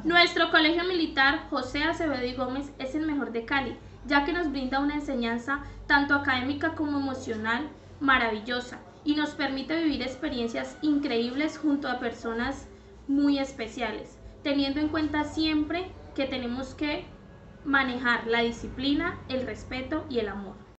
Nuestro colegio militar José Acevedo y Gómez es el mejor de Cali, ya que nos brinda una enseñanza tanto académica como emocional maravillosa y nos permite vivir experiencias increíbles junto a personas muy especiales, teniendo en cuenta siempre que tenemos que manejar la disciplina, el respeto y el amor.